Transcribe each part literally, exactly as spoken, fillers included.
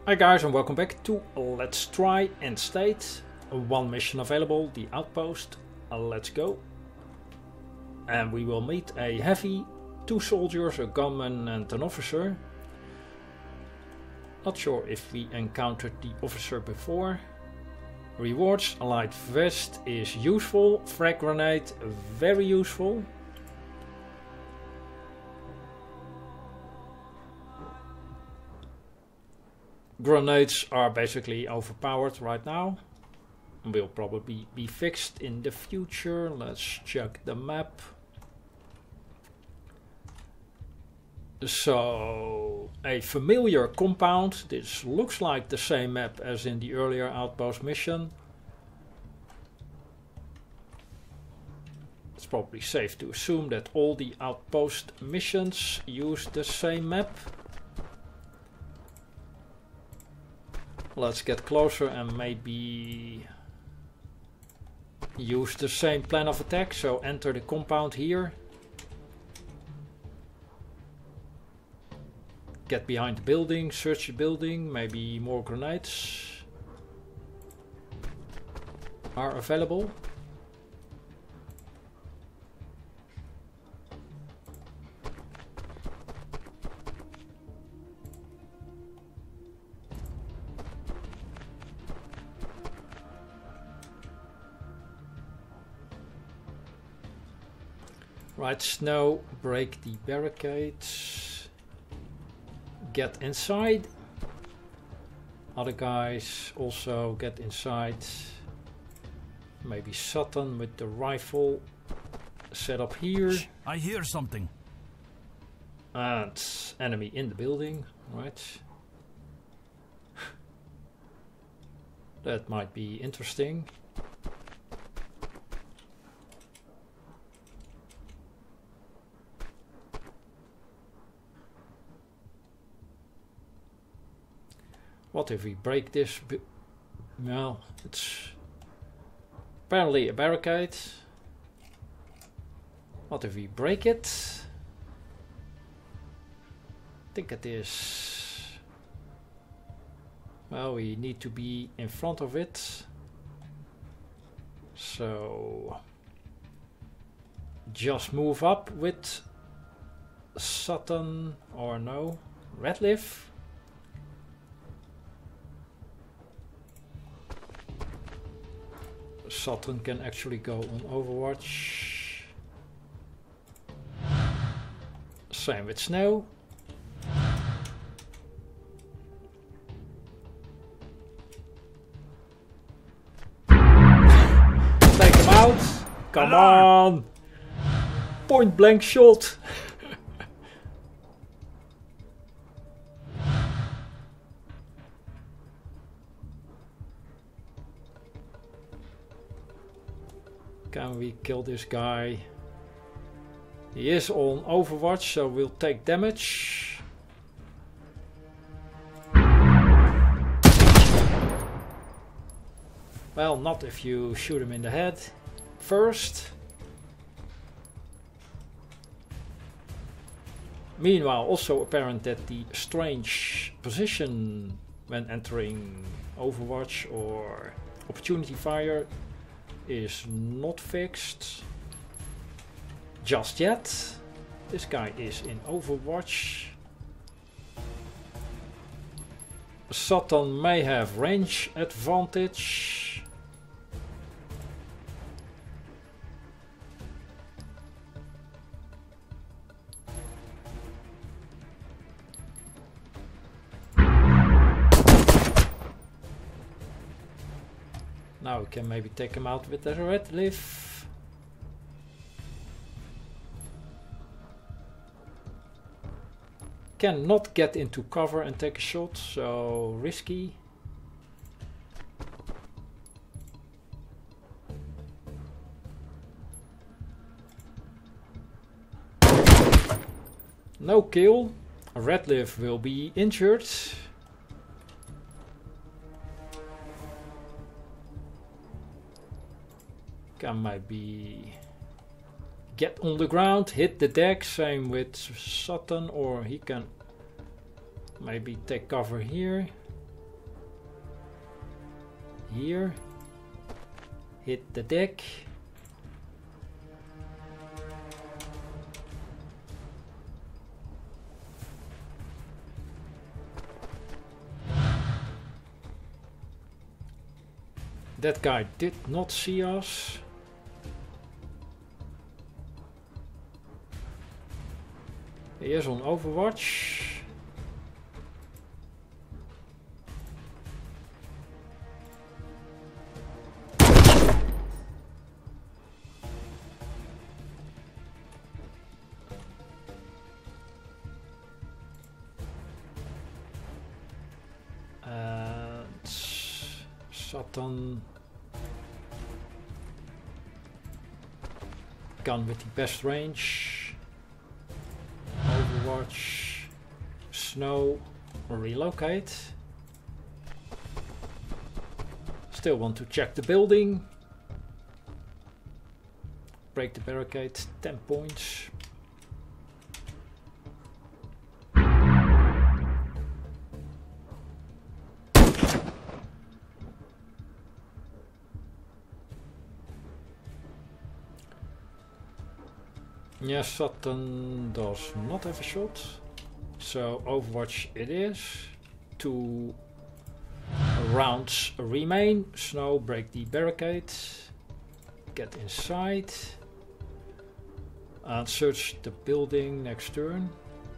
Hi guys and welcome back to Let's Try End State. One mission available, the outpost. Uh, let's go. And we will meet a heavy, two soldiers, a gunman and an officer. Not sure if we encountered the officer before. Rewards, a light vest is useful, frag grenade very useful. Grenades are basically overpowered right now. Will probably be fixed in the future. Let's check the map. So, a familiar compound. This looks like the same map as in the earlier outpost mission. It's probably safe to assume that all the outpost missions use the same map. Let's get closer and maybe use the same plan of attack. So enter the compound here. Get behind the building, search the building, maybe more grenades are available. Right, Snow, break the barricades. Get inside. Other guys also get inside. Maybe Sutton with the rifle set up here. I hear something. And enemy in the building, right? That might be interesting. What if we break this? Well, it's apparently a barricade. What if we break it? I think it is. Well, we need to be in front of it. So just move up with Sutton or no, Redleaf. Sutton can actually go on Overwatch. Same with Snow. Take him out. Come on. Point blank shot. Can we kill this guy? He is on Overwatch, so we'll take damage. Well, not if you shoot him in the head first. Meanwhile, also apparent that the strange position when entering Overwatch or Opportunity Fire is not fixed just yet. This guy is in Overwatch. Sutton may have range advantage. Now we can maybe take him out with the Redleaf. Cannot get into cover and take a shot, so risky. No kill. Redleaf will be injured. Can maybe get on the ground, hit the deck, same with Sutton, or he can maybe take cover here. here. Hit the deck. That guy did not see us. He is on Overwatch. And Satan. Gun with the best range. Overwatch. Snow. Relocate. Still want to check the building. Break the barricade. ten points. Yes, Sutton does not have a shot, so Overwatch it is. Two rounds remain. Snow, break the barricade, get inside, and search the building next turn.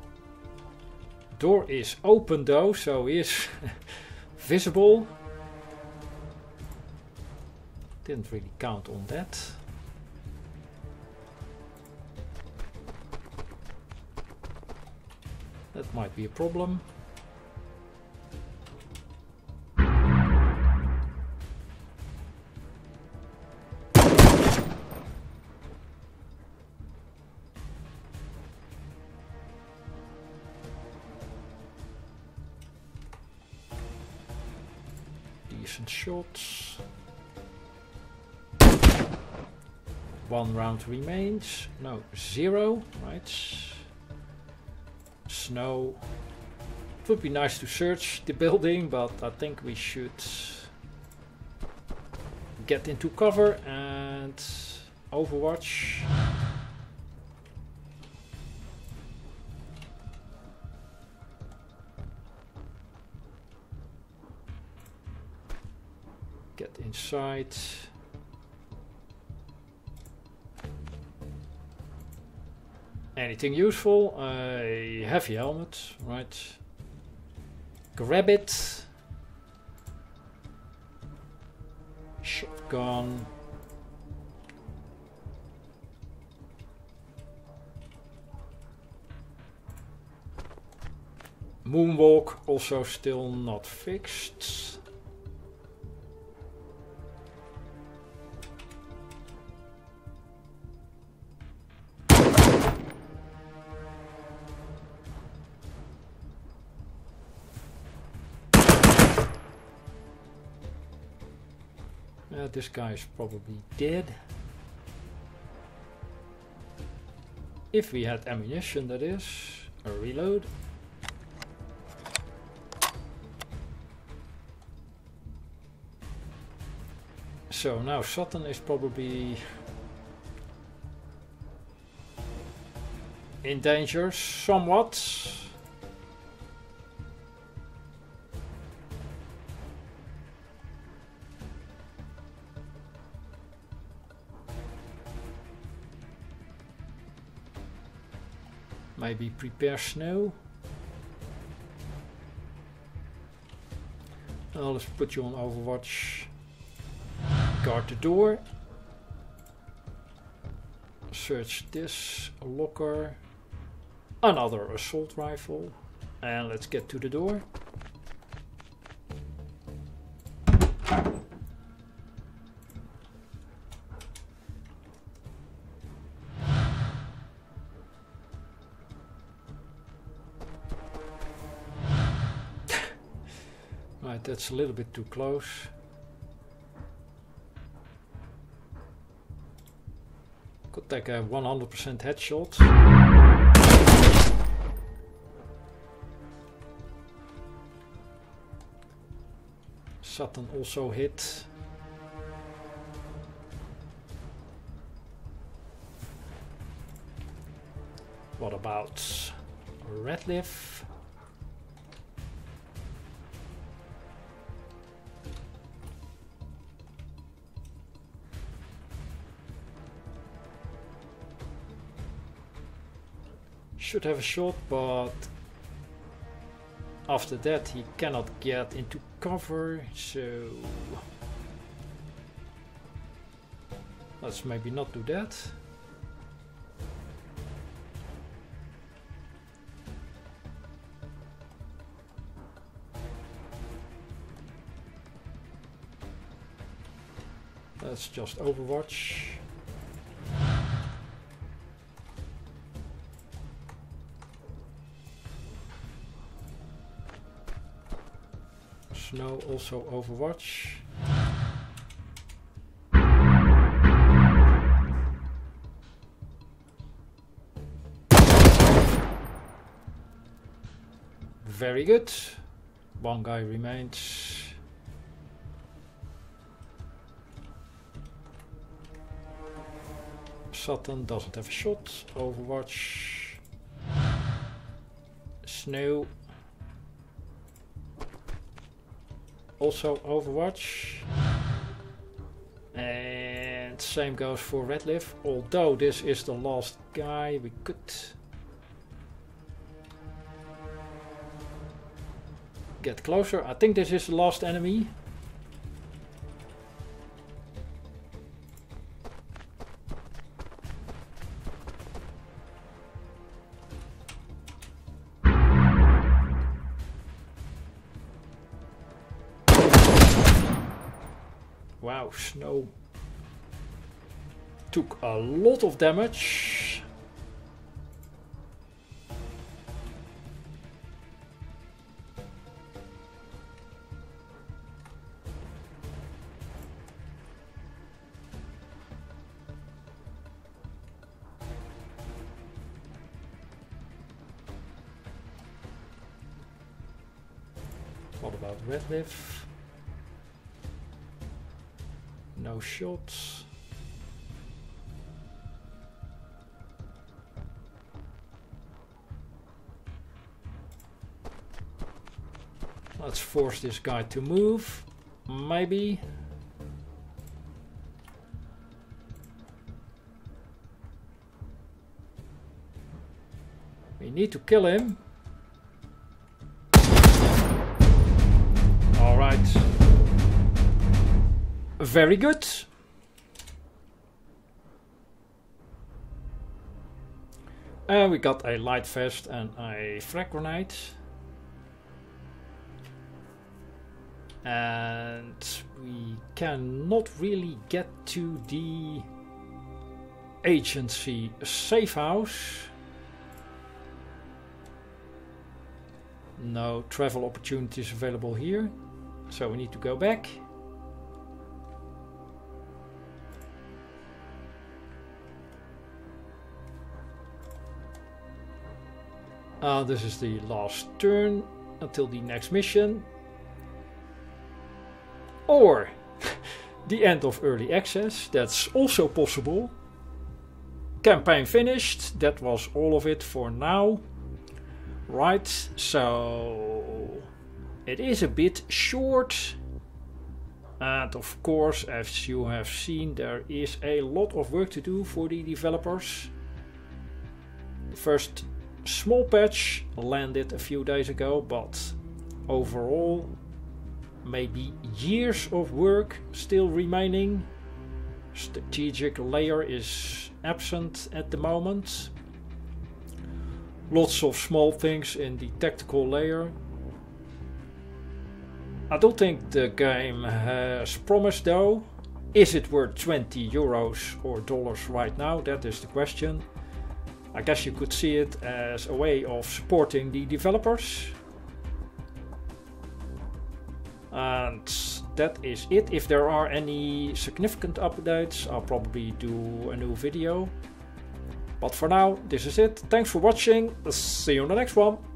Door is open though, so he is visible. Didn't really count on that. That might be a problem. Decent shots. One round remains. No, zero, right? Snow. It would be nice to search the building, but I think we should get into cover and Overwatch. Get inside. Anything useful? A heavy helmet, right? Grab it. Shotgun. Moonwalk also still not fixed. Uh, this guy is probably dead. If we had ammunition, that is. A reload. So now Sutton is probably in danger somewhat. Maybe prepare Snow. Well, let's put you on Overwatch. Guard the door. Search this locker. Another assault rifle. And let's get to the door. Right, that's a little bit too close. Could take a one hundred percent headshot. Sutton also hit. about Redleaf? Should have a shot, but after that he cannot get into cover, so let's maybe not do that. Let's just overwatch. Snow also overwatch. Very good. One guy remains. Sutton doesn't have a shot. Overwatch. Snow. Also overwatch. And same goes for Redleaf. Although this is the last guy, we could get closer. I think this is the last enemy. Wow, Snow took a lot of damage. What about Redleaf? No shots. Let's force this guy to move. Maybe. We need to kill him. All right. Very good. And we got a light vest and a frag grenade. And we cannot really get to the agency safe house. No travel opportunities available here. So we need to go back. Uh, this is the last turn until the next mission. Or the end of early access, that's also possible. Campaign finished, that was all of it for now. Right, so it is a bit short. And of course, as you have seen, there is a lot of work to do for the developers. The first small patch landed a few days ago, but overall maybe years of work still remaining. Strategic layer is absent at the moment. Lots of small things in the tactical layer. I don't think the game has promise though. Is it worth twenty euros or dollars right now? That is the question. I guess you could see it as a way of supporting the developers. And that is it. If there are any significant updates, I'll probably do a new video. But for now, this is it. Thanks for watching. See you on the next one.